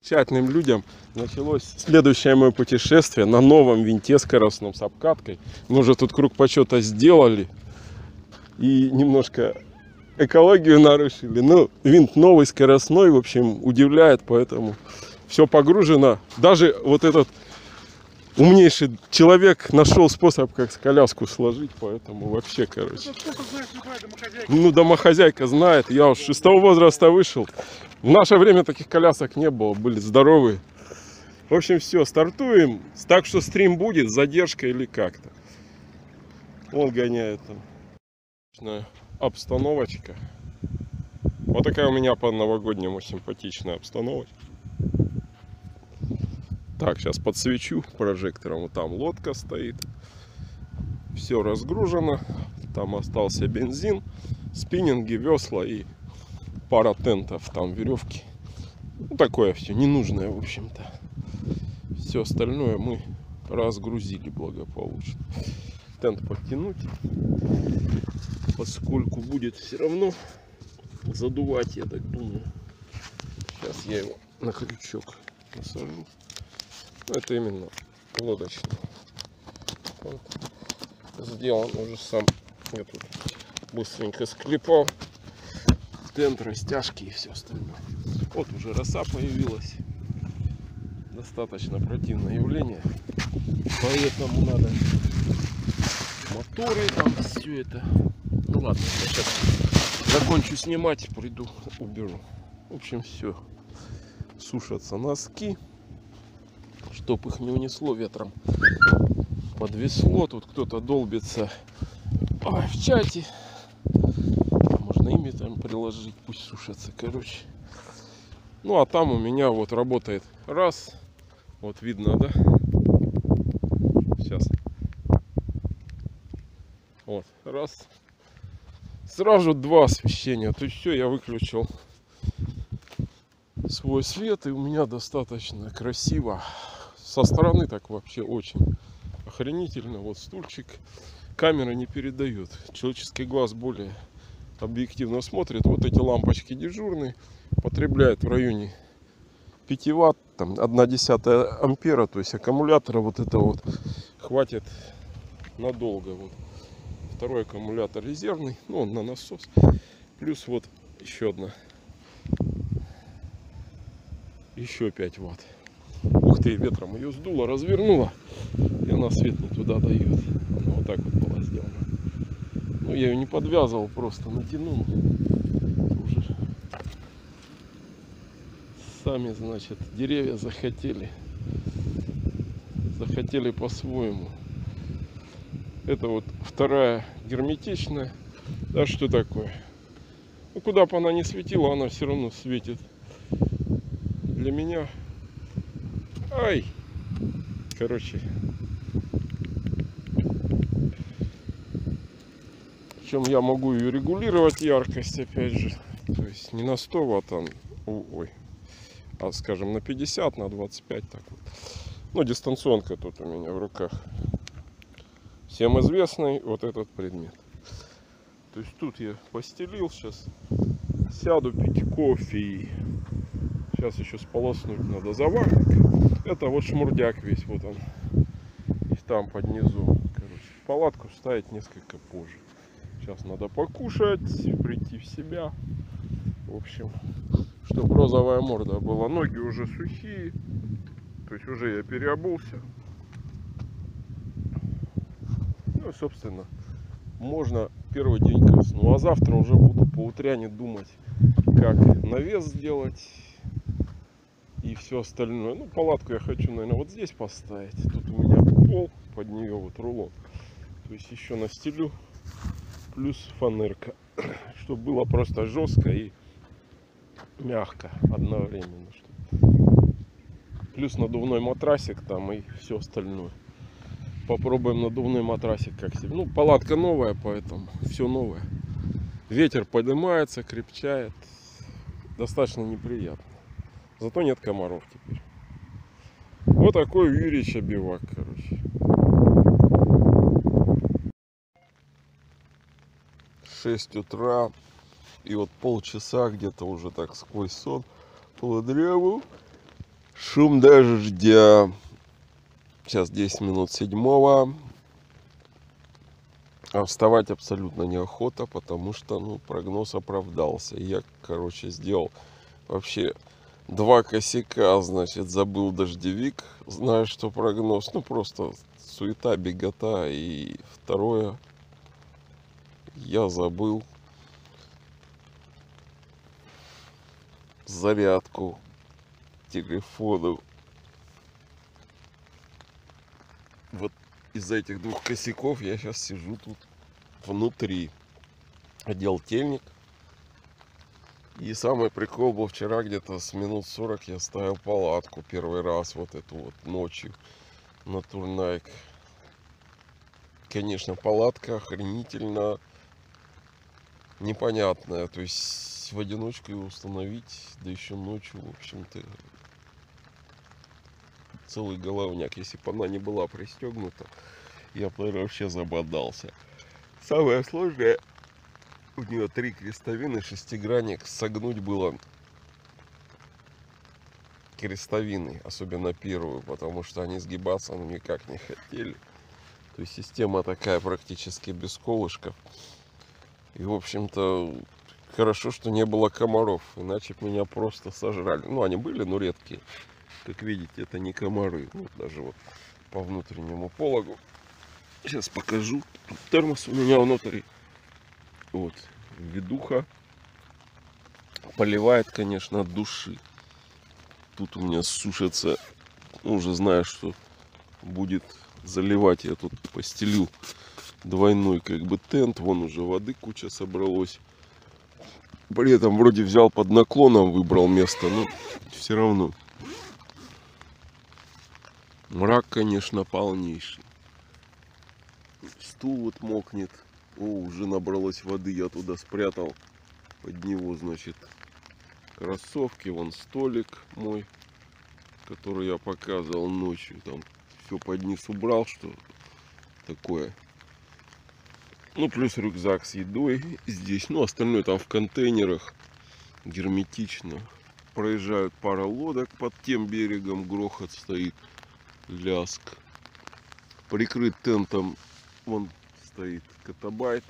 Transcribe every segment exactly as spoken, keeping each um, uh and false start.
Замечательным людям началось следующее мое путешествие на новом винте скоростном с обкаткой. Мы уже тут круг почета сделали и немножко экологию нарушили. Ну, винт новый, скоростной, в общем, удивляет, поэтому все погружено. Даже вот этот умнейший человек нашел способ, как коляску сложить, поэтому вообще, короче. Ну, домохозяйка знает, я уж из того возраста вышел. В наше время таких колясок не было, были здоровые. В общем, все, стартуем. Так что стрим будет, задержка или как-то. Он гоняет там. Обстановочка. Вот такая у меня по новогоднему симпатичная обстановочка. Так, сейчас подсвечу прожектором. Вот там лодка стоит. Все разгружено. Там остался бензин, спиннинги, весла и пара тентов, там веревки. Ну, такое все ненужное, в общем-то. Все остальное мы разгрузили благополучно. Тент подтянуть, поскольку будет все равно задувать, я так думаю. Сейчас я его на крючок насажу. Ну, это именно лодочный. Вот. Сделан уже сам. Я тут быстренько склепал тент, растяжки и все остальное. Вот уже роса появилась. Достаточно противное явление. Поэтому надо моторы, там все это. Ну ладно, я сейчас закончу снимать, приду, уберу. В общем, все. Сушатся носки, чтоб их не унесло ветром. Подвесло, тут кто-то долбится. Ой, в чате. Можно ими там приложить, пусть сушатся, короче. Ну а там у меня вот работает раз. Вот видно, да? Сейчас. Вот, раз. Сразу два освещения. То есть все, я выключил свой свет, и у меня достаточно красиво. Со стороны так вообще очень охренительно. Вот стульчик. Камера не передает. Человеческий глаз более объективно смотрит. Вот эти лампочки дежурные. Потребляют в районе пяти ватт. Там одна десятая ампера. То есть аккумулятора вот это вот хватит надолго. Вот. Второй аккумулятор резервный. Ну, он на насос. Плюс вот еще одна. Еще пять ватт. Ух ты, ветром ее сдуло, развернула. И она свет не туда дает. Она вот так вот была сделана. Ну, я ее не подвязывал, просто натянул. Уже сами, значит, деревья захотели. Захотели по-своему. Это вот вторая герметичная. Да что такое? Ну, куда бы она ни светила, она все равно светит. Для меня. Ай! Короче. Причем я могу ее регулировать, яркость, опять же. То есть не на сто ватт, а, ой, а скажем на пятьдесят, на двадцать пять. Так вот. Ну, дистанционка тут у меня в руках. Всем известный вот этот предмет. То есть тут я постелил, сейчас сяду пить кофе. Сейчас еще сполоснуть надо заварник. Это вот шмурдяк весь, вот он. И там под низу. Короче, палатку ставить несколько позже. Сейчас надо покушать, прийти в себя. В общем, чтобы розовая морда была. Ноги уже сухие. То есть уже я переобулся. Ну, собственно, можно первый день ко сну. А завтра уже буду по утряне думать, как навес сделать. И все остальное. Ну, палатку я хочу, наверное, вот здесь поставить. Тут у меня пол, под нее вот рулон. То есть еще настелю. Плюс фанерка. Чтобы было просто жестко и мягко одновременно. Плюс надувной матрасик там и все остальное. Попробуем надувной матрасик как себе. Ну, палатка новая, поэтому все новое. Ветер поднимается, крепчает. Достаточно неприятно. Зато нет комаров теперь. Вот такой у Юрича бивак, короче. шесть утра. И вот полчаса где-то уже так сквозь сон подряву. Шум дождя. Сейчас десять минут седьмого. А вставать абсолютно неохота, потому что, ну, прогноз оправдался. Я, короче, сделал вообще два косяка, значит, забыл дождевик, зная, что прогноз, ну, просто суета, бегота. И второе, я забыл зарядку телефону. Вот из-за этих двух косяков я сейчас сижу тут внутри. Одел тельник. И самый прикол был вчера, где-то с минут сорок я ставил палатку первый раз, вот эту вот ночью на Турнайк. Конечно, палатка охренительно непонятная. То есть в одиночку ее установить, да еще ночью, в общем-то, целый головняк. Если бы она не была пристегнута, я бы, наверное, вообще забодался. Самое сложное, у нее три крестовины, шестигранник, согнуть было крестовины, особенно первую, потому что они сгибаться ну, никак не хотели. То есть система такая практически без колышков. И, в общем-то, хорошо, что не было комаров, иначе бы меня просто сожрали. Ну, они были, но редкие. Как видите, это не комары. Вот даже вот по внутреннему пологу. Сейчас покажу. Тут термос у меня внутри. Вот, ведуха. Поливает, конечно, от души. Тут у меня сушится. Уже знаю, что будет заливать. Я тут постелил двойной как бы тент. Вон уже воды куча собралось. При этом вроде взял под наклоном, выбрал место, но все равно. Мрак, конечно, полнейший. Стул вот мокнет. О, уже набралось воды, я туда спрятал. Под него, значит, кроссовки. Вон столик мой, который я показывал ночью. Там все под низ убрал, что такое. Ну, плюс рюкзак с едой здесь. Ну, остальное там в контейнерах. Герметично. Проезжают пара лодок под тем берегом. Грохот стоит. Ляск. Прикрыт тентом. Вон стоит Катабайт.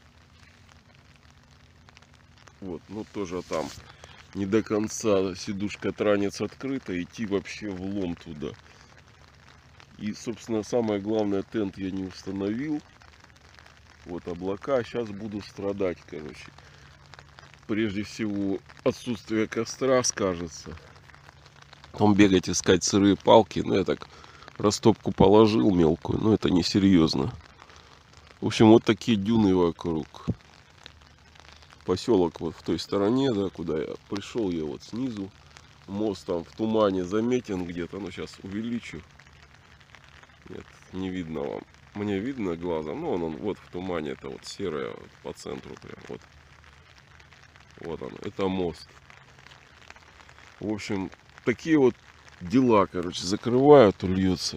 Вот, ну тоже там не до конца сидушка транец открыта. Идти вообще влом туда. И, собственно, самое главное, тент я не установил. Вот облака. Сейчас буду страдать, короче. Прежде всего, отсутствие костра скажется. Потом бегать искать сырые палки. Ну, я так растопку положил мелкую. Но это не серьезно. В общем, вот такие дюны вокруг. Поселок вот в той стороне, да, куда я пришел, я вот снизу. Мост там в тумане заметен где-то. Ну, сейчас увеличу. Нет, не видно вам. Мне видно глазом. Ну, он, он вот в тумане. Это вот серое вот, по центру прям. Вот. Вот он. Это мост. В общем, такие вот дела, короче. Закрывают, льется.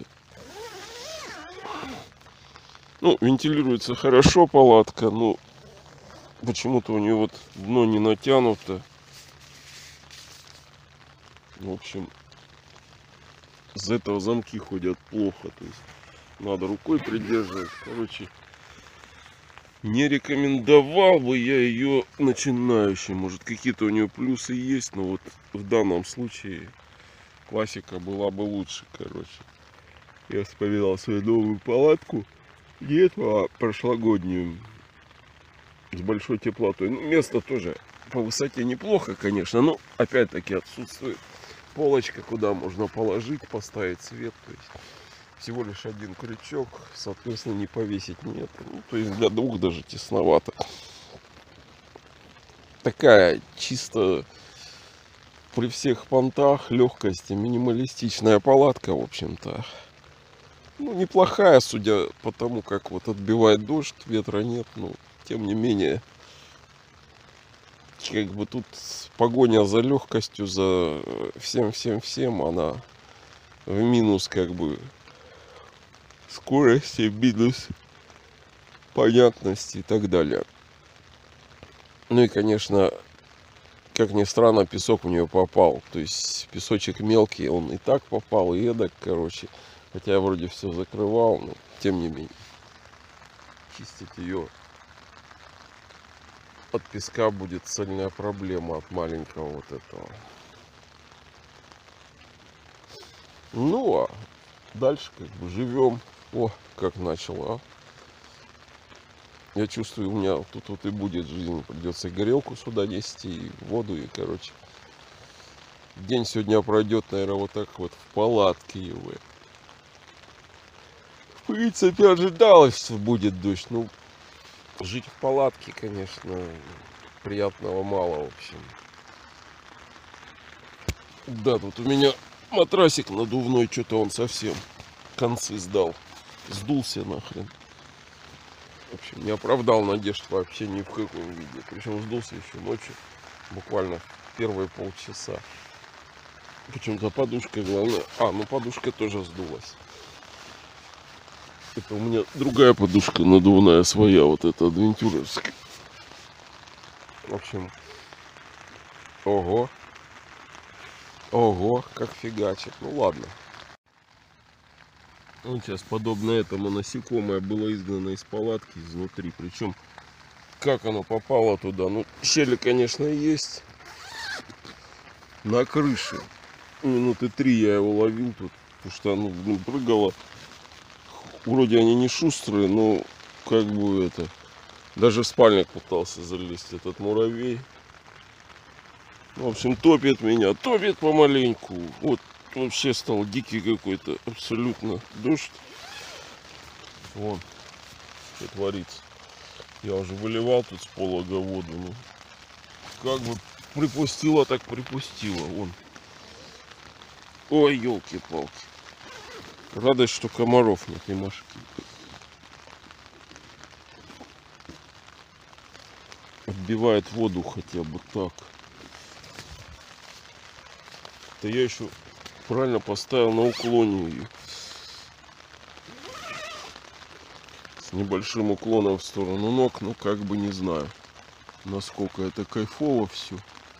Ну, вентилируется хорошо палатка. Ну, почему-то у нее вот дно не натянуто. В общем, из-за этого замки ходят плохо. То есть надо рукой придерживать. Короче, не рекомендовал бы я ее начинающим. Может, какие-то у нее плюсы есть, но вот в данном случае классика была бы лучше, короче. Я вспоминал свою новую палатку. Не эту, а прошлогоднюю. С большой теплотой. Ну, место тоже по высоте неплохо, конечно. Но опять-таки отсутствует полочка, куда можно положить, поставить свет. То есть всего лишь один крючок. Соответственно, не повесить нет. Ну, то есть для двух даже тесновато. Такая чисто при всех понтах, легкости, минималистичная палатка, в общем-то. Ну, неплохая, судя по тому, как вот отбивает дождь, ветра нет, ну, тем не менее, как бы тут погоня за легкостью, за всем-всем-всем, она в минус, как бы, скорости, минус понятности и так далее. Ну и, конечно, как ни странно, песок в нее попал. То есть песочек мелкий, он и так попал, и эдак, короче. Хотя я вроде все закрывал, но тем не менее. Чистить ее от песка будет сильная проблема от маленького вот этого. Ну а дальше как бы живем. О, как начало, а. Я чувствую, у меня тут вот и будет жизнь. Придется горелку сюда нести, и воду, и, короче. День сегодня пройдет, наверное, вот так вот в палатке его. В принципе, ожидалось, что будет дождь. Ну, жить в палатке, конечно, приятного мало, в общем. Да, тут у меня матрасик надувной, что-то он совсем концы сдал. Сдулся нахрен. В общем, не оправдал надежд вообще ни в каком виде. Причем сдулся еще ночью, буквально первые полчаса. Почему-то подушка, главное. А, ну подушка тоже сдулась. Это у меня другая подушка надувная своя, вот эта адвентуровская. В общем, ого. Ого, как фигачит. Ну ладно. Вот сейчас подобно этому насекомое было изгнано из палатки изнутри. Причем как оно попало туда? Ну, щели, конечно, есть. На крыше. Минуты три я его ловил тут. Потому что оно, ну, прыгало. Вроде они не шустрые, но как бы это. Даже в спальник пытался залезть этот муравей. В общем, топит меня. Топит помаленьку. Вот. Вообще стал дикий какой-то абсолютно дождь. Вон, что творится. Я уже выливал тут с полога воду. Ну, как бы припустила, так припустила. Вон. Ой, елки-палки. Радость, что комаров нет и мошки. Отбивает воду хотя бы так. Да я еще правильно поставил на уклоне ее. С небольшим уклоном в сторону ног, но как бы не знаю, насколько это кайфово все.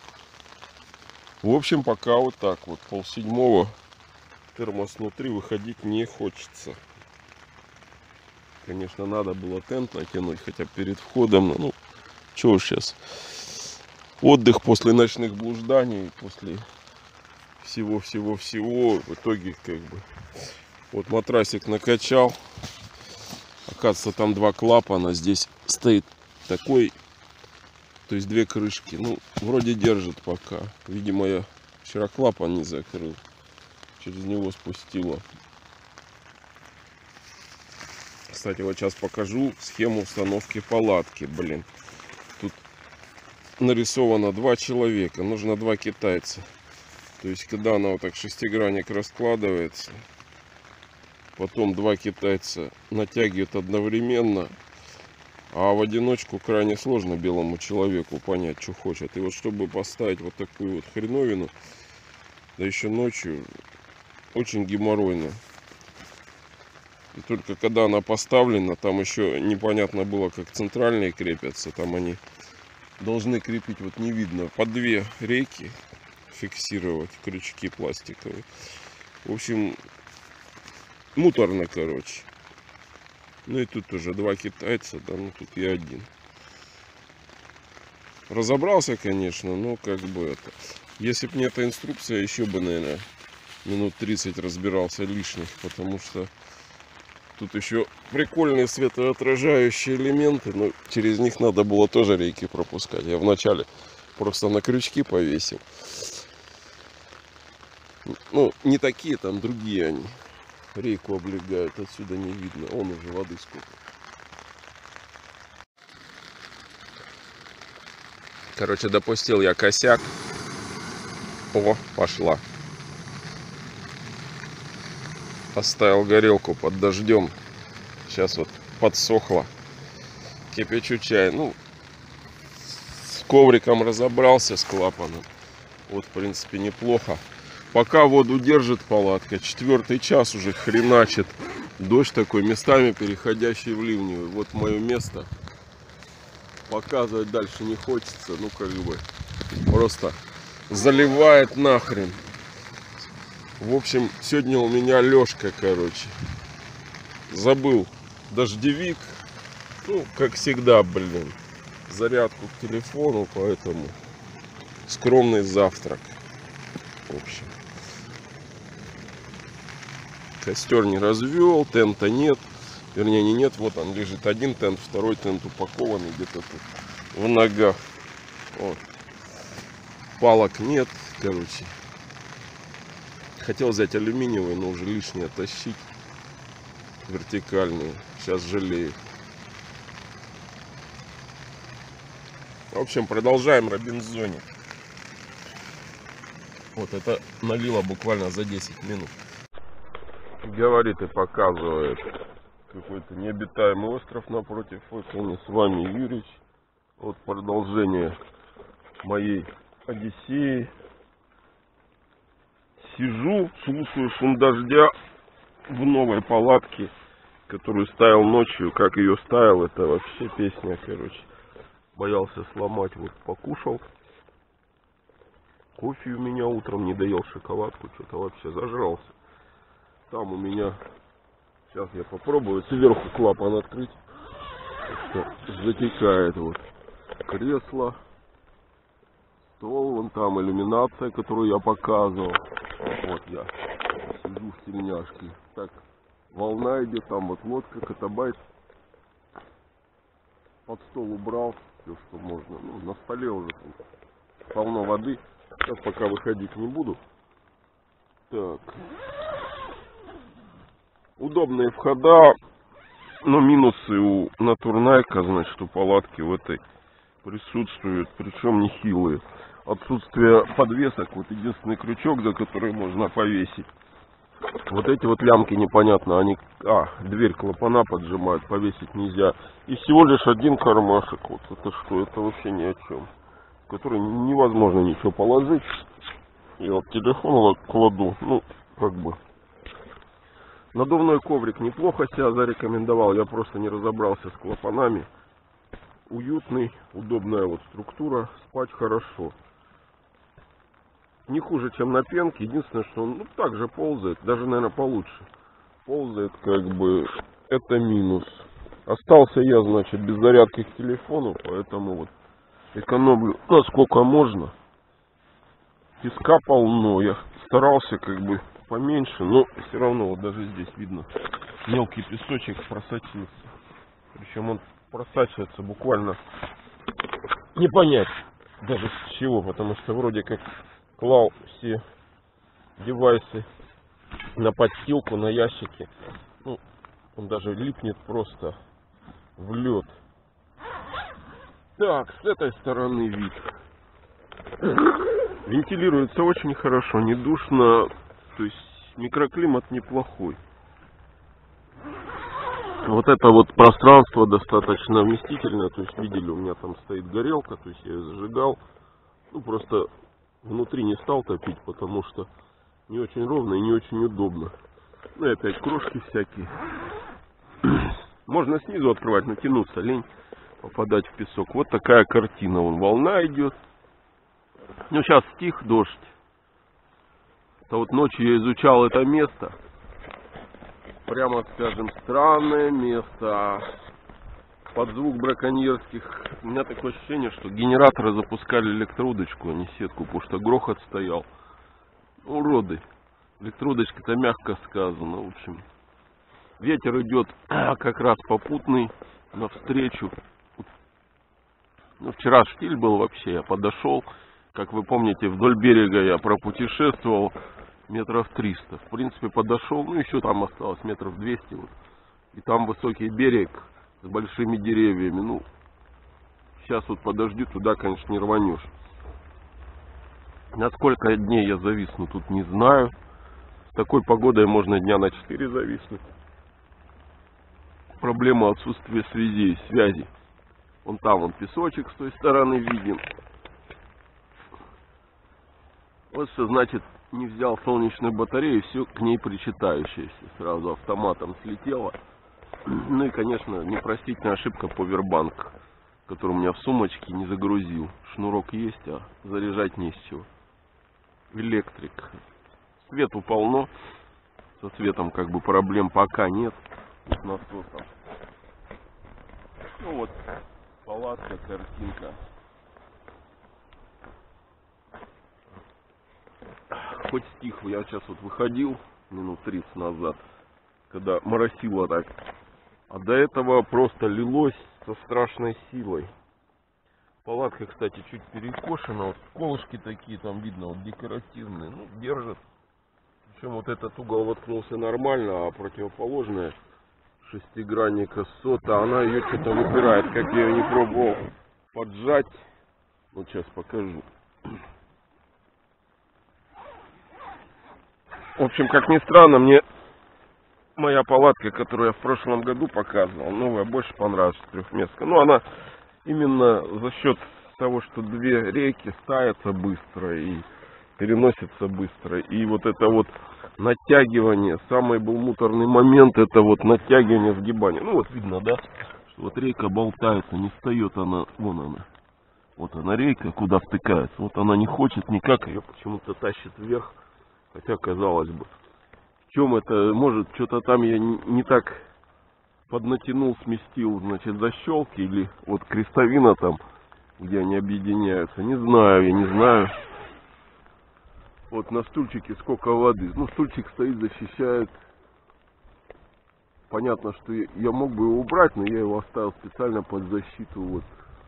В общем, пока вот так вот. Полседьмого, термос внутри, выходить не хочется. Конечно, надо было тент натянуть хотя бы перед входом. Но, ну, что уж сейчас. Отдых после ночных блужданий, после всего-всего-всего. В итоге, как бы, вот матрасик накачал. Оказывается, там два клапана. Здесь стоит такой, то есть две крышки. Ну, вроде держит пока. Видимо, я вчера клапан не закрыл. Через него спустило. Кстати, вот сейчас покажу схему установки палатки. Блин, тут нарисовано два человека. Нужно два китайца. То есть, когда она вот так шестигранник раскладывается, потом два китайца натягивают одновременно, а в одиночку крайне сложно белому человеку понять, что хочет. И вот чтобы поставить вот такую вот хреновину, да еще ночью, очень геморройно. И только когда она поставлена, там еще непонятно было, как центральные крепятся. Там они должны крепить, вот не видно, по две рейки фиксировать, крючки пластиковые. В общем, муторно, короче. Ну и тут уже два китайца, да, ну тут я один. Разобрался, конечно, но как бы это. Если бы не эта инструкция, еще бы, наверное, минут тридцать разбирался лишних, потому что тут еще прикольные светоотражающие элементы, но через них надо было тоже рейки пропускать. Я вначале просто на крючки повесил. Ну, не такие, там другие они. Рейку облегают, отсюда не видно. Вон уже воды сколько. Короче, допустил я косяк. О, пошла. Оставил горелку под дождем. Сейчас вот подсохла. Кипячу чай. Ну, с ковриком разобрался, с клапаном. Вот, в принципе, неплохо. Пока воду держит палатка. Четвертый час уже хреначит. Дождь такой, местами переходящий в ливневый. Вот мое место. Показывать дальше не хочется. Ну, как бы, просто заливает нахрен. В общем, сегодня у меня лёжка, короче. Забыл дождевик. Ну, как всегда, блин. Зарядку к телефону, поэтому скромный завтрак. В общем. Костер не развел, тента нет. Вернее, не нет. Вот он лежит один тент, второй тент упакованный где-то тут в ногах. Вот. Палок нет, короче. Хотел взять алюминиевый, но уже лишнее тащить. Вертикальную. Сейчас жалею. В общем, продолжаем робинзонить. Вот это налило буквально за десять минут. Говорит и показывает какой-то необитаемый остров напротив. Вот они, с вами Юрич. Вот продолжение моей Одиссеи. Сижу, слушаю шум дождя в новой палатке, которую ставил ночью. Как ее ставил, это вообще песня, короче. Боялся сломать, вот покушал. Кофе у меня утром, не доел шоколадку, что-то вообще зажрался. Там у меня, сейчас я попробую сверху клапан открыть. Затекает вот кресло. Стол, вон там иллюминация, которую я показывал. Вот я сижу в тельняшке. Так, волна идет, там вот лодка, катабайт. Под стол убрал все, что можно. Ну, на столе уже тут полно воды. Сейчас пока выходить не буду. Так. Удобные входа. Но минусы у Натурнайка, значит, у палатки в этой присутствуют. Причем нехилые. Отсутствие подвесок. Вот единственный крючок, за который можно повесить. Вот эти вот лямки непонятно. Они... А, дверь клапана поджимают. Повесить нельзя. И всего лишь один кармашек. Вот это что? Это вообще ни о чем. В который невозможно ничего положить. Я вот телефон кладу. Ну, как бы. Надувной коврик неплохо себя зарекомендовал. Я просто не разобрался с клапанами. Уютный. Удобная вот структура. Спать хорошо. Не хуже, чем на пенке. Единственное, что он ну, так же ползает. Даже, наверное, получше. Ползает, как бы, это минус. Остался я, значит, без зарядки к телефону. Поэтому вот экономлю насколько можно. Песка полно. Я старался, как бы, поменьше. Но все равно, вот даже здесь видно, мелкий песочек просочился. Причем он просачивается буквально не понять даже с чего. Потому что вроде как клал все девайсы на подстилку, на ящики. Ну, он даже липнет просто в лед. Так, с этой стороны вид. Вентилируется очень хорошо, не душно. То есть микроклимат неплохой. Вот это вот пространство достаточно вместительное. То есть видели, у меня там стоит горелка. То есть я ее зажигал. Ну просто... Внутри не стал топить, потому что не очень ровно и не очень удобно. Ну и опять крошки всякие. Можно снизу открывать, но тянуться лень, попадать в песок. Вот такая картина. Вон волна идет. Ну сейчас стих дождь. Это вот ночью я изучал это место. Прямо скажем, странное место. Под звук браконьерских. У меня такое ощущение, что генераторы запускали электроудочку, а не сетку, потому что грохот стоял. Уроды. Электрудочка-то мягко сказано. В общем, ветер идет как раз попутный, навстречу. Ну, вчера штиль был вообще. Я подошел, как вы помните, вдоль берега я пропутешествовал метров триста. В принципе, подошел, ну, еще там осталось метров двести. Вот. И там высокий берег с большими деревьями. Ну, сейчас вот подожди, туда, конечно, не рванешь. На сколько дней я зависну, тут не знаю. С такой погодой можно дня на четыре зависнуть. Проблема отсутствия связей, связи. Вон там вон песочек с той стороны видим. Вот что значит не взял солнечную батарею, все к ней причитающееся. Сразу автоматом слетело. Ну и, конечно, непростительная ошибка повербанк который у меня в сумочке, не загрузил. Шнурок есть, а заряжать не с чего. Электрик. Свету полно. Со светом как бы проблем пока нет. С насосом. Ну вот, палатка, картинка. Хоть стихло, я сейчас вот выходил минут тридцать назад, когда моросило так. А до этого просто лилось со страшной силой. Палатка, кстати, чуть перекошена. Вот колышки такие там видно, вот декоративные. Ну, держит. Причем вот этот угол воткнулся нормально, а противоположная шестигранника сота, она ее что-то выпирает. Как я ее не пробовал поджать. Вот сейчас покажу. В общем, как ни странно, мне моя палатка, которую я в прошлом году показывал, новая, больше понравилась, трехместная. Ну, она именно за счет того, что две рейки ставятся быстро и переносятся быстро. И вот это вот натягивание, самый был муторный момент, это вот натягивание, сгибание. Ну, вот видно, да, что вот рейка болтается, не встает она, вон она. Вот она рейка, куда втыкается. Вот она не хочет никак, ее почему-то тащит вверх. Хотя, казалось бы, в чем это, может, что-то там я не, не так поднатянул, сместил, значит, защелки, или вот крестовина там, где они объединяются, не знаю, я не знаю. Вот на стульчике сколько воды, ну, стульчик стоит, защищает. Понятно, что я, я мог бы его убрать, но я его оставил специально под защиту, вот,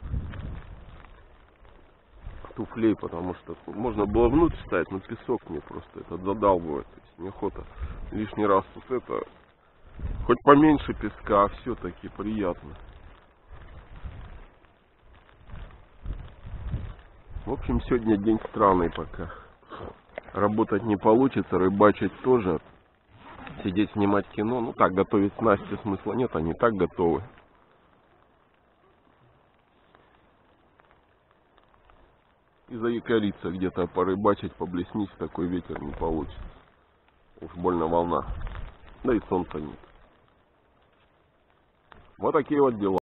туфлей, потому что можно было внутрь ставить, но песок мне просто это задалбывает. То есть неохота лишний раз вот это. Хоть поменьше песка, а все-таки приятно. В общем, сегодня день странный пока. Работать не получится, рыбачить тоже. Сидеть снимать кино, ну так, готовить снасти смысла нет, они так готовы. И заякориться где-то, порыбачить, поблеснить, такой ветер не получится. Уж больно волна. Да и солнца нет. Вот такие вот дела.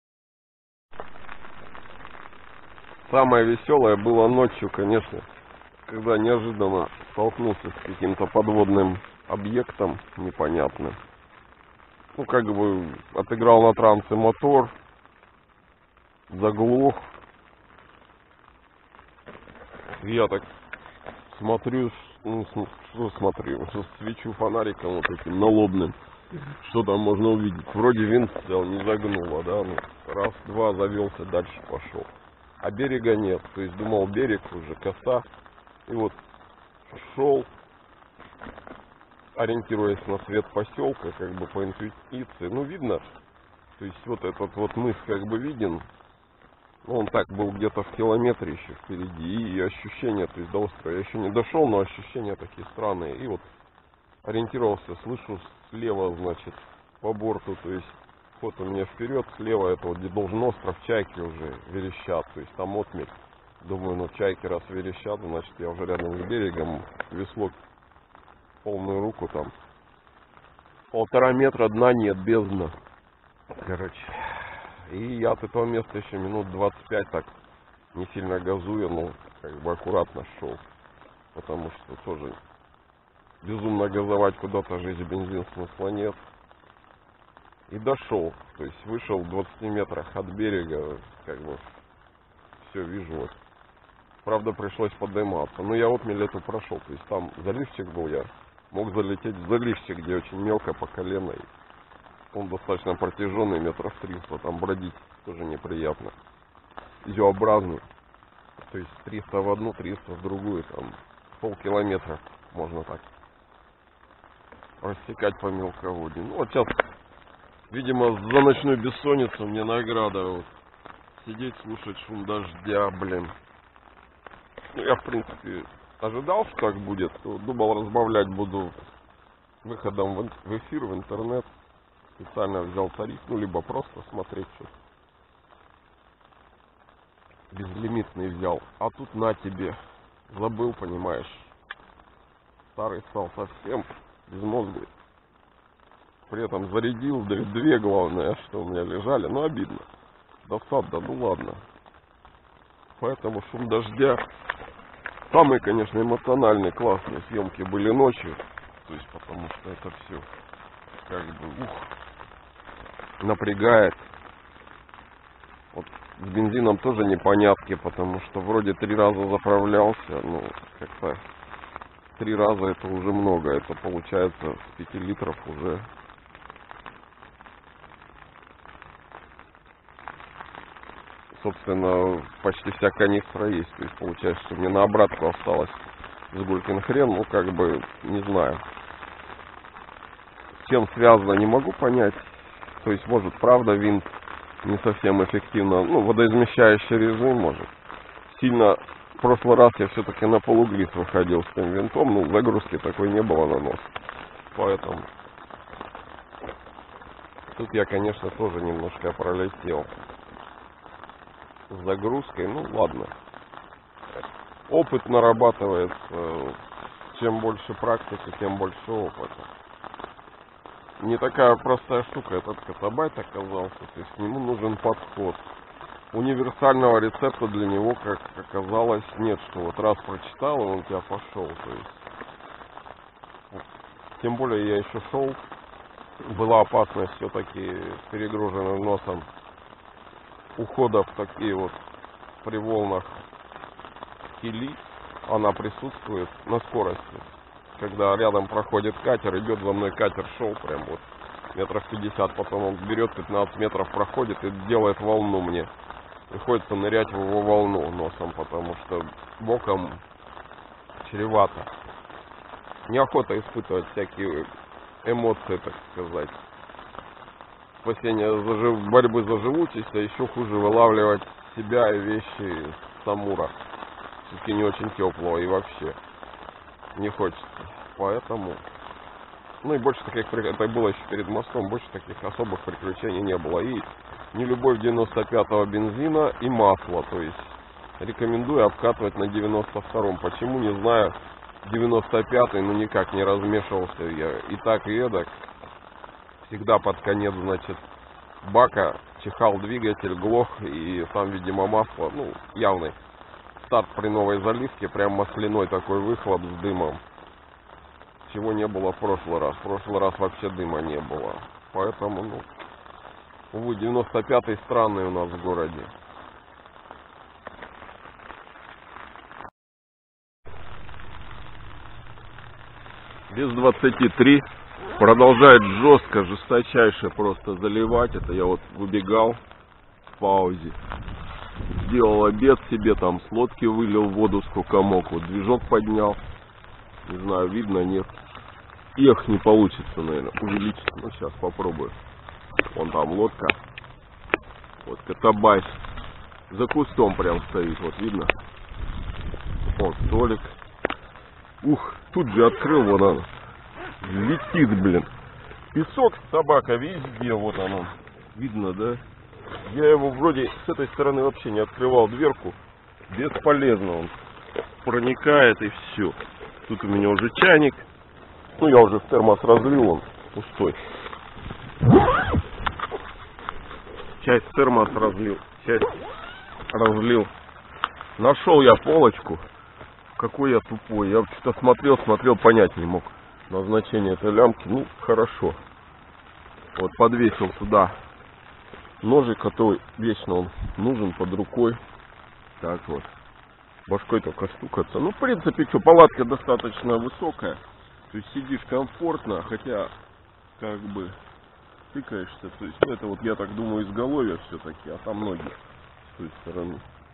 Самое веселое было ночью, конечно, когда неожиданно столкнулся с каким-то подводным объектом непонятным. Ну, как бы отыграл на трансе мотор, заглох. Я так смотрю, ну, что смотрю, свечу фонариком вот этим налобным, что там можно увидеть. Вроде винт цел, не загнуло, да, ну, раз, два, завелся, дальше пошел. А берега нет, то есть думал, берег уже, коса. И вот шел, ориентируясь на свет поселка, как бы по интуиции, ну, видно, то есть вот этот вот мыс как бы виден. Ну, он так был где-то в километре еще впереди. И ощущения, то есть до острова я еще не дошел, но ощущения такие странные. И вот ориентировался, слышу слева, значит, по борту, то есть ход у меня вперед, слева это вот где должен остров, чайки уже верещат, то есть там отмель. Думаю, ну чайки раз верещат, значит я уже рядом с берегом, весло полную руку там. Полтора метра дна нет, бездна. Короче. И я от этого места еще минут двадцать пять так не сильно газуя, но как бы аккуратно шел. Потому что тоже безумно газовать куда-то жизнь бензин смысла нет. И дошел. То есть вышел в двадцати метрах от берега, как бы все вижу. Вот. Правда, пришлось подниматься. Но я отмель эту прошел. То есть там заливчик был, я мог залететь в заливчик, где очень мелко по колено. Он достаточно протяженный, метров триста, там бродить тоже неприятно. Зёобразный. То есть триста в одну, триста в другую, там полкилометра можно так рассекать по мелководью. Ну вот сейчас, видимо, за ночную бессонницу мне награда. Вот. Сидеть, слушать шум дождя, блин. Ну я в принципе ожидал, что так будет. Думал, разбавлять буду выходом в эфир, в интернет. Специально взял тариф, ну, либо просто смотреть что-то. Безлимитный взял. А тут на тебе. Забыл, понимаешь. Старый стал совсем безмозглый. При этом зарядил две, главное, что у меня лежали. Ну, обидно. досада, ну ладно. Поэтому шум дождя. Самые, конечно, эмоциональные, классные съемки были ночью. То есть, потому что это все как бы ух, напрягает. Вот с бензином тоже непонятки, потому что вроде три раза заправлялся, ну как-то три раза это уже много. Это получается с пяти литров уже собственно почти вся канистра есть. То есть получается, что мне на обратку осталось с Гулькин хрен, ну как бы не знаю. С чем связано, не могу понять. То есть может правда винт не совсем эффективно, ну водоизмещающий режим может. Сильно в прошлый раз я все-таки на полуглис выходил с тем винтом, ну загрузки такой не было на нос. Поэтому тут я, конечно, тоже немножко пролетел с загрузкой, ну ладно. Опыт нарабатывается, чем больше практики, тем больше опыта. Не такая простая штука этот катабайт оказался, то есть к нему нужен подход. Универсального рецепта для него, как оказалось, нет, что вот раз прочитал, и он у тебя пошел. То есть, тем более я еще шел, была опасность все-таки с перегруженным носом ухода в такие вот при волнах кили, она присутствует на скорости. Когда рядом проходит катер, идет за мной катер, шел прям вот метров пятьдесят, потом он берет пятнадцать метров, проходит и делает волну мне. Приходится нырять в его волну носом, потому что боком чревато. Неохота испытывать всякие эмоции, так сказать. Спасение за жив... борьбы за живучесть, а еще хуже вылавливать себя и вещи с Амура. Все-таки не очень теплого и вообще не хочется. Поэтому... Ну и больше таких... Это было еще перед мостом, больше таких особых приключений не было. И не любовь девяносто пятого бензина и масла. То есть рекомендую обкатывать на девяносто втором. Почему, не знаю. девяносто пятый, ну никак не размешивался я. И так, и эдак. Всегда под конец, значит, бака чихал двигатель, глох. И там, видимо, масло, ну, явный старт при новой заливке. Прям масляной такой выхлоп с дымом. Чего не было в прошлый раз. В прошлый раз вообще дыма не было. Поэтому, ну, увы, девяносто пятый странный у нас в городе. Без двадцати три. Продолжает жестко, жесточайше просто заливать. Это я вот выбегал в паузе. Сделал обед себе, там с лодки вылил воду сколько мог. Вот движок поднял. Не знаю, видно, нет. Эх, не получится, наверное, увеличить. Ну, сейчас попробую. Вон там лодка. Вот катабайт. За кустом прям стоит, вот видно. Вот столик. Ух, тут же открыл, вон он. Летит, блин. Песок, собака везде, вот оно. Видно, да? Я его вроде с этой стороны вообще не открывал дверку. Бесполезно он. Проникает и все. Тут у меня уже чайник. Ну, я уже в термос разлил, он пустой. Часть в термос разлил, часть разлил. Нашел я полочку. Какой я тупой. Я что-то смотрел, смотрел, понять не мог. Назначение этой лямки, ну, хорошо. Вот подвесил туда ножик, который вечно он нужен под рукой. Так вот. Башкой только стукаться. Ну, в принципе, что, палатка достаточно высокая. То есть сидишь комфортно, хотя, как бы, тыкаешься. То есть, ну, это вот, я так думаю, изголовье все-таки, а там ноги с той стороны.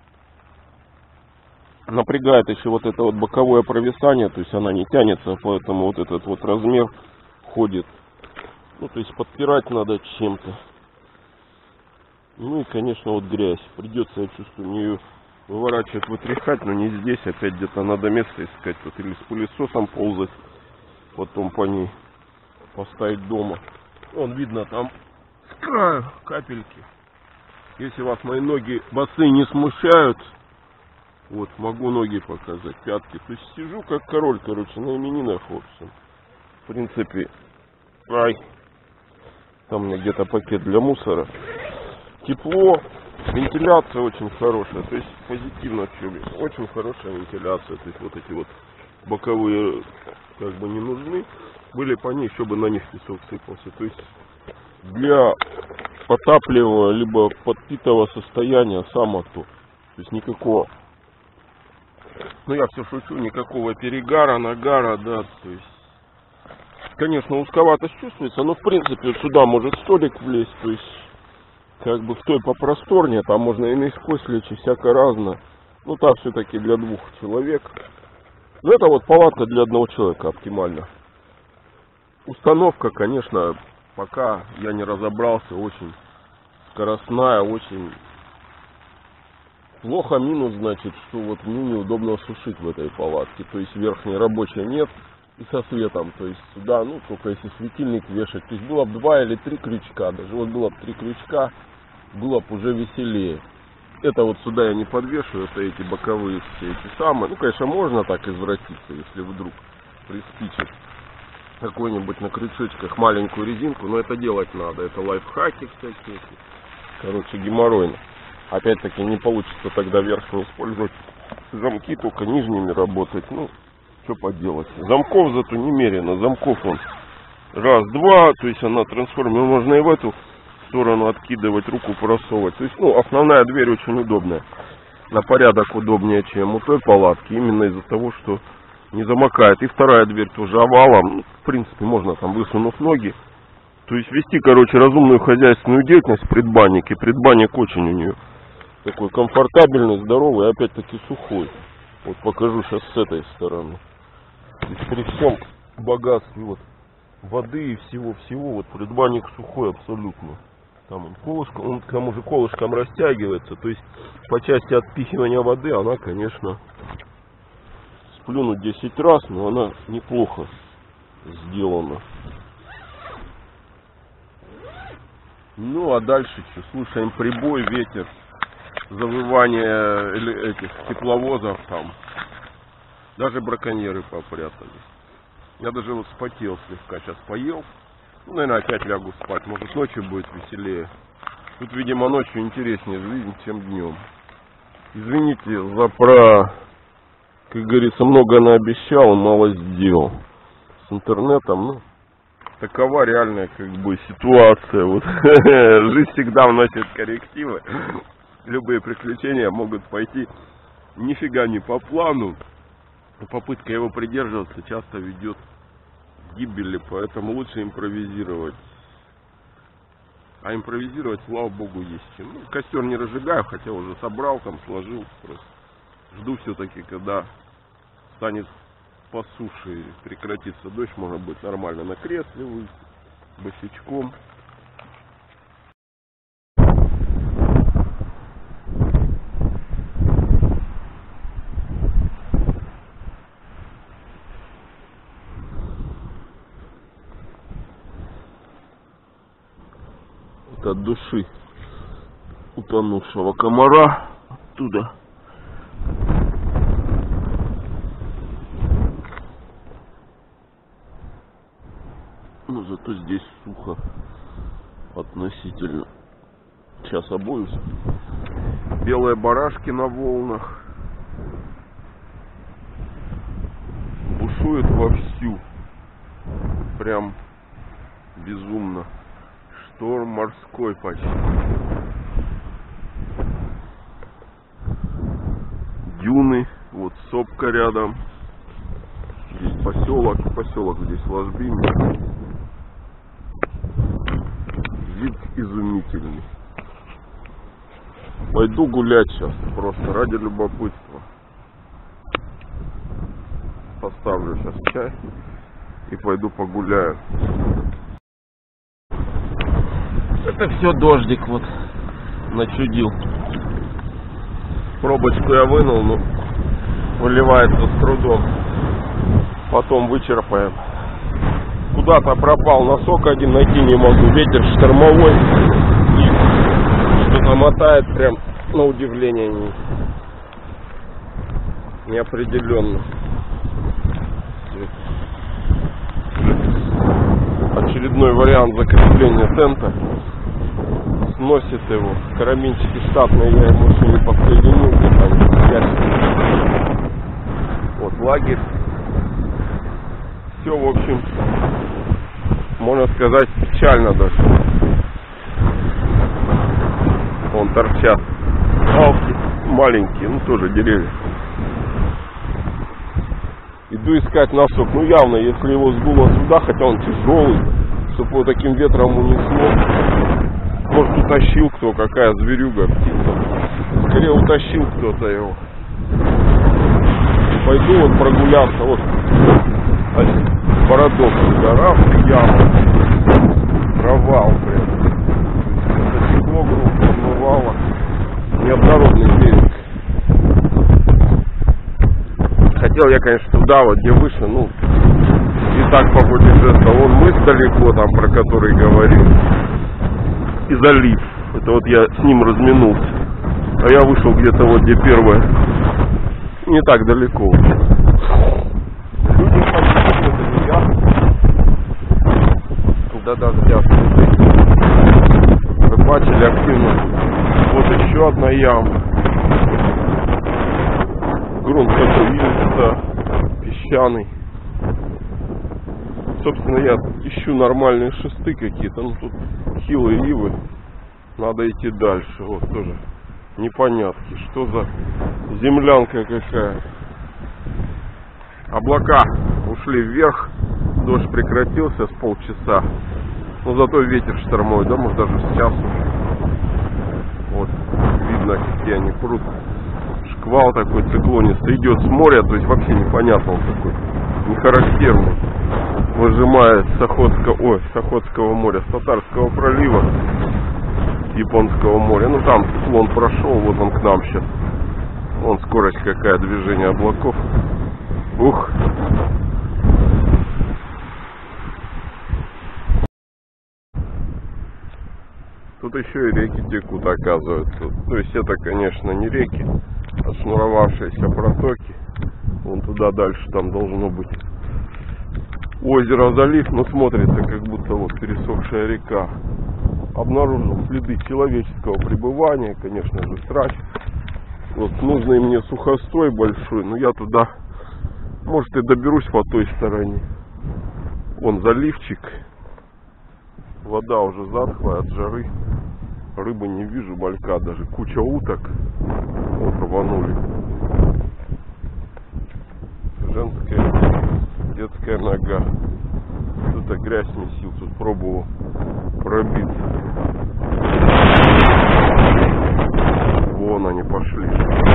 Напрягает еще вот это вот боковое провисание, то есть она не тянется, поэтому вот этот вот размер ходит. Ну, то есть подпирать надо чем-то. Ну и, конечно, вот грязь. Придется, я чувствую, мне ее выворачивать, вытряхать, но не здесь. Опять где-то надо место искать. Тут или с пылесосом ползать, потом по ней поставить дома. Вон видно там с краю капельки. Если вас мои ноги босые не смущают, вот, могу ноги показать, пятки. То есть сижу как король, короче, на именинах, в общем. В принципе, ай, там у меня где-то пакет для мусора. Тепло, Вентиляция очень хорошая, то есть позитивно все. Очень хорошая вентиляция. То есть вот эти вот боковые как бы не нужны. Были по ней, еще бы на них песок сыпался. То есть для отапливаемого либо подпитого состояния само то. То есть никакого, ну я все шучу, никакого перегара, нагара, да, то есть, конечно, узковатость чувствуется, но в принципе сюда может столик влезть, то есть, как бы в той попросторнее, там можно и наискось лечь, и всяко разное. Ну так все-таки для двух человек. Но это вот палатка для одного человека оптимально. Установка, конечно, пока я не разобрался, очень скоростная, очень плохо. Минус, значит, что вот мне неудобно сушить в этой палатке. То есть верхней рабочей нет и со светом. То есть сюда, ну, только если светильник вешать. То есть было бы два или три крючка. Даже вот было бы три крючка, было бы уже веселее. Это вот сюда я не подвешу, это эти боковые все эти самые. Ну, конечно, можно так извратиться, если вдруг приспичит какой-нибудь на крючочках маленькую резинку, но это делать надо. Это лайфхаки всякие. Короче, геморройно. Опять-таки не получится тогда верхние использовать замки, только нижними работать. Ну, что поделать. Замков зато немерено. Замков он раз-два, то есть она трансформер. Можно и в эту сторону откидывать, руку просовывать. То есть, ну, основная дверь очень удобная. На порядок удобнее, чем у той палатки. Именно из-за того, что не замокает. И вторая дверь тоже овалом. В принципе, можно там, высунув ноги. То есть вести, короче, разумную хозяйственную деятельность в предбаннике. Предбанник очень у нее такой комфортабельный, здоровый и опять-таки сухой. Вот покажу сейчас с этой стороны. То есть при всем богатстве вот воды и всего-всего, вот предбанник сухой абсолютно. Там он колышко, он к тому же колышком растягивается. То есть по части отпихивания воды она, конечно, сплюнуть десять раз, но она неплохо сделана. Ну а дальше что? Слушаем прибой, ветер, завывание этих тепловозов там. Даже браконьеры попрятались. Я даже вот спотел слегка, сейчас поел. Ну, наверное, опять лягу спать. Может, ночью будет веселее. Тут, видимо, ночью интереснее жизнь, чем днем. Извините за про, как говорится, много наобещал, мало сделал. С интернетом, ну, такова реальная, как бы, ситуация. Вот. Жизнь всегда вносит коррективы. Любые приключения могут пойти нифига не по плану. Попытка его придерживаться часто ведет к гибели, поэтому лучше импровизировать. А импровизировать, слава богу, есть чем. Ну, костер не разжигаю, хотя уже собрал, там сложил. Просто жду все-таки, когда станет по суше, прекратится дождь, можно будет нормально на кресле выйти, босичком. От души утонувшего комара оттуда. Но зато здесь сухо относительно. Сейчас обоюсь. Белые барашки на волнах бушуют вовсю. Прям безумно. Шторм морской почти. Дюны, вот сопка рядом. Здесь поселок, поселок здесь ложбинный. Вид изумительный. Пойду гулять сейчас, просто ради любопытства. Поставлю сейчас чай и пойду погуляю. Это все дождик вот начудил. Пробочку я вынул, но выливается с трудом. Потом вычерпаем. Куда-то пропал носок один, найти не могу. Ветер штормовой. И что-то мотает прям на удивление не... неопределенно. Очередной вариант закрепления тента. носит его. Карабинчики штатные, я ему еще не подсоединил. Вот лагерь. Все, в общем, можно сказать, печально даже. Вон торчат палки маленькие, ну тоже деревья. Иду искать носок. Ну явно, если его сдуло сюда, хотя он тяжелый, чтобы его таким ветром унесло. Может, утащил кто, какая зверюга, птица. Скорее утащил кто-то его. Пойду вот прогуляться. Вот парадокс. Гора, яма. Провал прям. Это тепло грубо смывало. Неоднородный берег. Хотел я, конечно, туда, вот где выше, ну, и так по ходе жеста. Вон мыс далеко, там, про который говорил, и залив. Это вот я с ним разминулся. А я вышел где-то вот где первое. Не так далеко. Люди почти, это не я. Туда дождя. Рыбачили активно. Вот еще одна яма. Грунт такой видится, песчаный. Собственно, я ищу нормальные шесты какие-то. Ну тут хилые ивы. Надо идти дальше. Вот тоже непонятки. Что за землянка какая. Облака ушли вверх. Дождь прекратился с полчаса. Но зато ветер штормой. Да, может даже с часу. Вот видно, какие они прут. Шквал такой циклонистый идет с моря, то есть вообще непонятно, он такой нехарактерный, выжимает с Охотского, ой, с Охотского моря, с Татарского пролива, с Японского моря. Ну там циклон прошел, вот он к нам сейчас. Вон скорость какая, движение облаков. Ух. Тут еще и реки текут, оказывается. То есть это, конечно, не реки, отшнуровавшиеся протоки. Вон туда дальше там должно быть озеро, залив, но смотрится как будто вот пересохшая река. Обнаружил следы человеческого пребывания, конечно же, срач. Вот нужный мне сухостой большой, но я туда, может, и доберусь по той стороне. Вон заливчик. Вода уже затхлая от жары. Рыбы не вижу, малька даже. Куча уток. Вот рванули. Женская, детская нога. Кто-то грязь месил. Тут пробовал пробиться. Вон они пошли.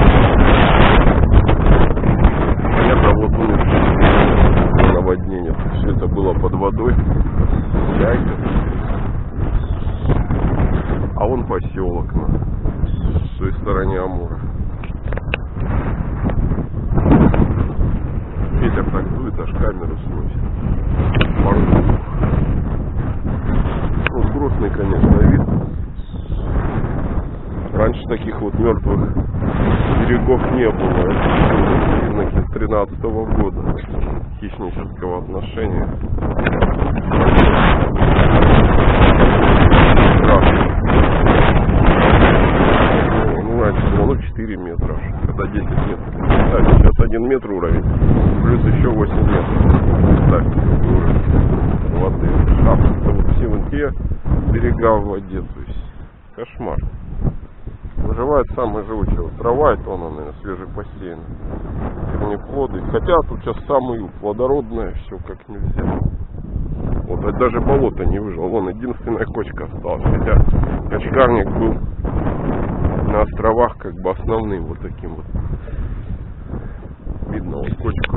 Понятно, вот у них наводнение. Все это было под водой. Яйка. А вон поселок на той стороне Амура. Ветер так дует, аж камеру сносит. Морозу. Ну, грустный, конечно, вид. Раньше таких вот мертвых берегов не было. Это признаки тринадцатого года хищнического отношения. Ну, раньше было ну, четыре метра, когда десять метров. Да, сейчас один метр уровень, плюс еще восемь метров. Ставьте уровень воды. А, вот все вон те берега в воде, то есть кошмар. Выживает самое живучее. Вот трава, это она, наверное, свежепосеянная. Корнеплоды. Хотя тут сейчас самый юг, плодородное, все как нельзя. Вот даже болото не выжило. Вон единственная кочка осталась. Хотя качкарник был на островах как бы основным вот таким вот. Видно вот кочку.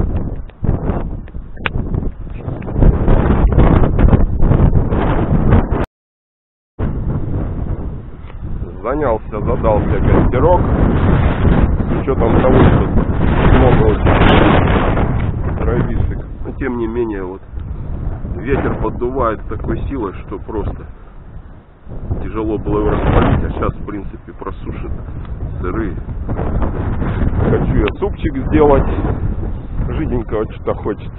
Занялся, задался костерок. С учетом того, что много очень травишек. Но тем не менее вот ветер поддувает с такой силой, что просто тяжело было его распалить, а сейчас в принципе просушит сырые. Хочу я супчик сделать, жиденького что-то хочется,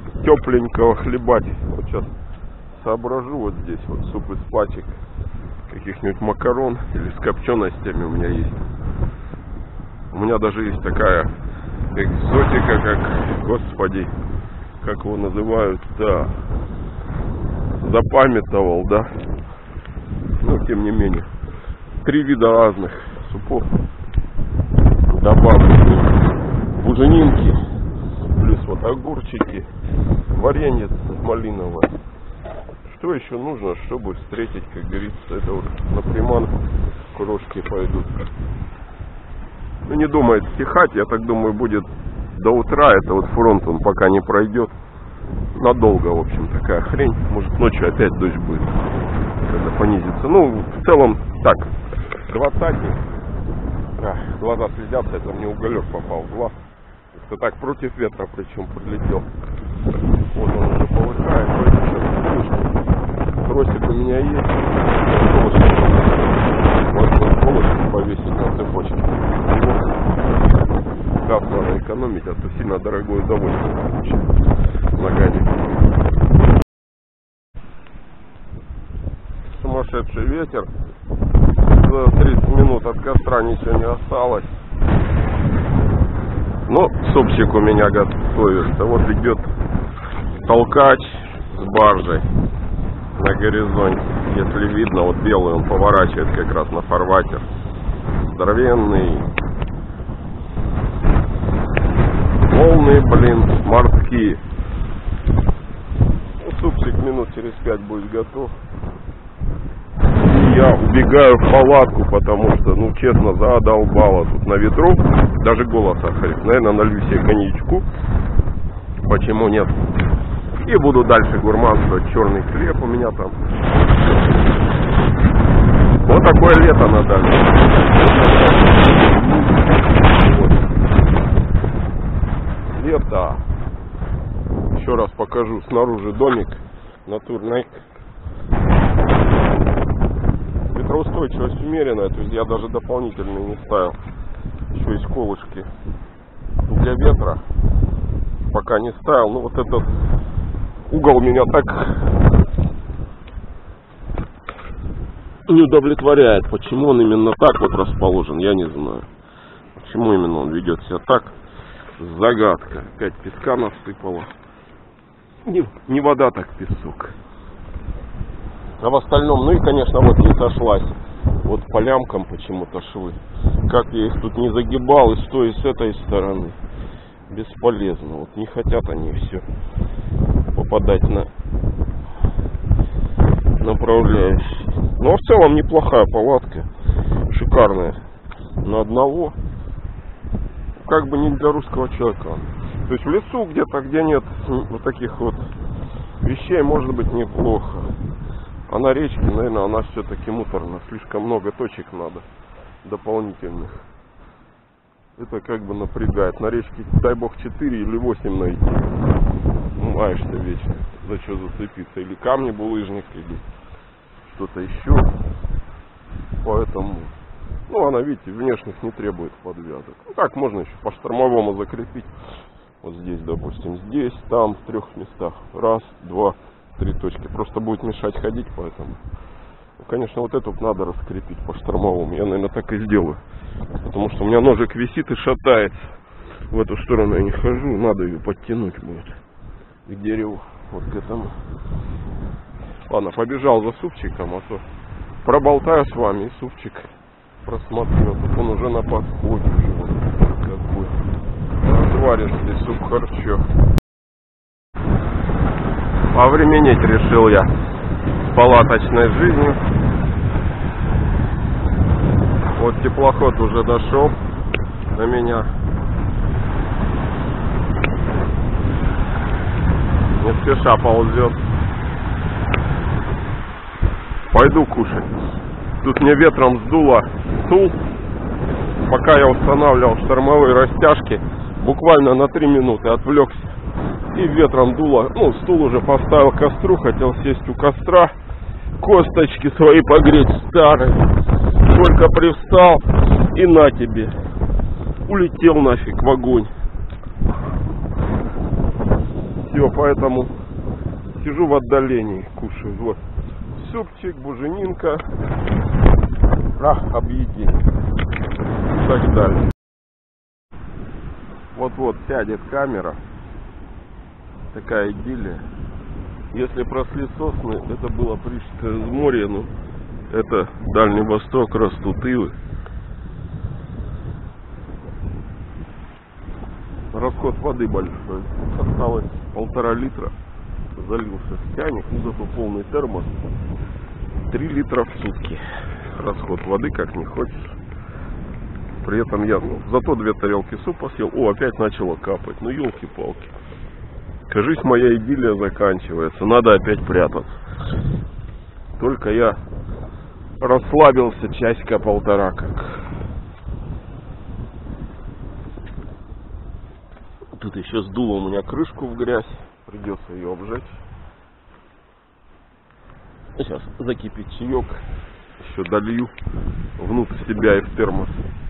тепленького хлебать. Вот сейчас соображу вот здесь вот суп из пачек, каких-нибудь макарон или с копченостями у меня есть. У меня даже есть такая экзотика, как, господи, как его называют-то, запамятовал, да? Но тем не менее, три вида разных супов добавлю. Буженинки, плюс вот огурчики, варенье малиновое. Что еще нужно, чтобы встретить, как говорится, это вот на приманку крошки пойдут. Ну, не думает стихать, я так думаю, будет до утра. Это вот фронт, он пока не пройдет. Надолго, в общем, такая хрень. Может, ночью опять дождь будет, когда понизится. Ну, в целом, так, двадцатник. А, глаза следятся, это мне уголек попал в глаз. Это так, против ветра, причем прилетел. Вот он уже полыхает. Тросик у меня есть. Вот колышек повесить на цепочке. Газ надо экономить, а то сильно дорогое удовольствие получить. Ногами. Сумасшедший ветер. За тридцать минут от костра ничего не осталось. Но супчик у меня готовится. Вот идет толкач с баржей на горизонте. Если видно, вот белый он поворачивает как раз на фарватер. Здоровенный. Волны, блин, морские. Ну, супчик минут через пять будет готов. И я убегаю в палатку, потому что, ну, честно, задолбало тут на ветру. Даже голос охрип. Наверное, налью себе коньячку. Почему нет? И буду дальше гурманствовать. Черный хлеб у меня там. Вот такое лето на дальше. Вот. Лето. Еще раз покажу. Снаружи домик. Натурный. Ветроустойчивость умеренная. То есть я даже дополнительные не ставил. Еще есть колышки для ветра. Пока не ставил. Ну вот этот угол меня так не удовлетворяет. Почему он именно так вот расположен, я не знаю. Почему именно он ведет себя так? Загадка. Опять песка насыпала. Не, не вода, так песок. А в остальном, ну и конечно вот не сошлась. Вот по лямкам почему-то швы. Как я их тут не загибал и с той, и с этой стороны. Бесполезно. Вот не хотят они все попадать на направляющие. Но в целом неплохая палатка. Шикарная. На одного. Как бы не для русского человека. То есть в лесу где-то, где нет вот таких вот вещей, может быть неплохо. А на речке, наверное, она все-таки муторна. Слишком много точек надо. Дополнительных. Это как бы напрягает. На речке, дай бог, четыре или восемь найти. Ну, маешься вечно. За что зацепиться. Или камни булыжник, или что-то еще. Поэтому, ну, она, видите, внешних не требует подвязок. Ну, так можно еще по штормовому закрепить. Вот здесь, допустим, здесь, там, в трех местах. Раз, два, три точки. Просто будет мешать ходить, поэтому... Ну, конечно, вот эту надо раскрепить по штормовому. Я, наверное, так и сделаю. Потому что у меня ножик висит и шатается. В эту сторону я не хожу. Надо ее подтянуть будет. К дереву. Вот к этому. Ладно, побежал за супчиком. А то проболтаю с вами и супчик просмотрю. Он уже на подходе. Вот какой. Разваришь суп харчо. Повременить решил я с палаточной жизнью. Вот теплоход уже дошел до меня. Не спеша ползет. Пойду кушать. Тут мне ветром сдуло стул. Пока я устанавливал штормовые растяжки, буквально на три минуты отвлекся. И ветром дуло. Ну, стул уже поставил к костру. Хотел сесть у костра. Косточки свои погреть старые. Только привстал. И на тебе. Улетел нафиг в огонь. Все, поэтому сижу в отдалении. Кушаю. Вот. супчик, буженинка, а, объедим и так далее. Вот-вот сядет камера. Такая идиллия. Если прошли сосны, это было Пришское море, ну, это Дальний Восток, растут ивы. Расход воды большой. Осталось полтора литра. Залился чайник, ну зато полный термос. Три литра в сутки. Расход воды как не хочешь. При этом я, ну, зато две тарелки супа съел. О, опять начало капать. Ну, елки-палки. Кажись, моя идиллия заканчивается. Надо опять прятаться. Только я расслабился часика полтора как. Тут еще сдуло у меня крышку в грязь. Придется ее обжечь. Сейчас закипит чаек. Еще долью внутрь себя и в термос.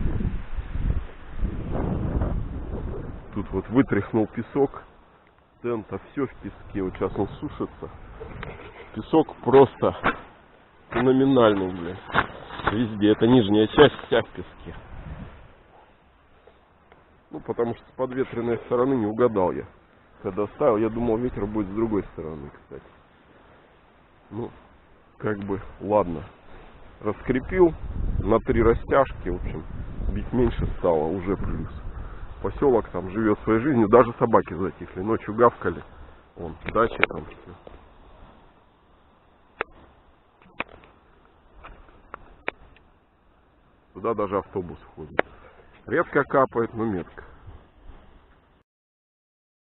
Тут вот вытряхнул песок. Тента все в песке. Вот сейчас он сушится. Песок просто феноменальный, блин. Везде. Это нижняя часть вся в песке. Ну, потому что с подветренной стороны не угадал я. Когда ставил, я думал, ветер будет с другой стороны, кстати. Ну, как бы, ладно. Раскрепил на три растяжки, в общем, бить меньше стало, уже плюс. Поселок там живет своей жизнью, даже собаки затихли, ночью гавкали. Вон, дача там все. Туда даже автобус ходит. Редко капает, но метко.